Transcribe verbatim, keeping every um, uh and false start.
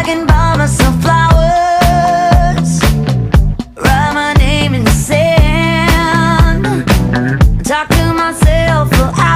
can buy myself flowers, write my name in the sand, talk to myself for hours.